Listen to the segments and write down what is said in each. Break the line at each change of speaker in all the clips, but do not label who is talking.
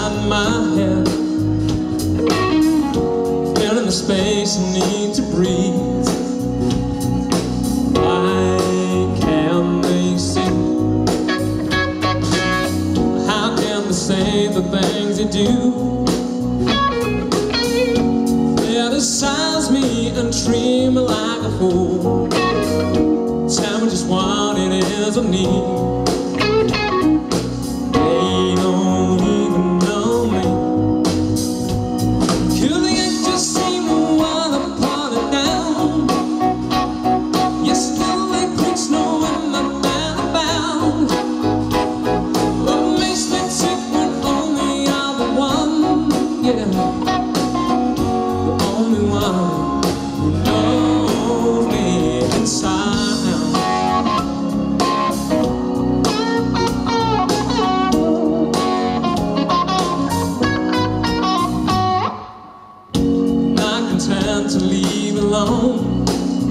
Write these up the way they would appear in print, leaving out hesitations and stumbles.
inside my head, filling the space I need to breathe. Why can't they see? How can they say the things they do? Criticize me and treat me like a fool. Tell me just what it is I need. They don't even know me. Could they just see me while I put it down? Yes, still they quit knowing my man about. What makes me tick when only I'm the one, yeah. To leave alone,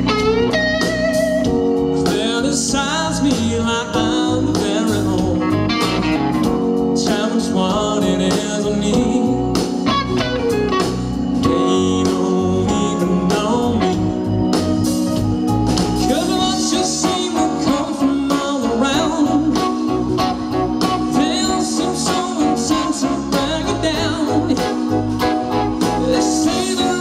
criticize me like I'm the very home. Tell me just what it is I need. They don't even know me. 'Cause once you see me come from all around, they'll seem so intent to bring it down. They say that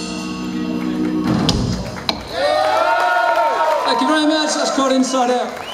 Thank you very much. That's called Inside Out.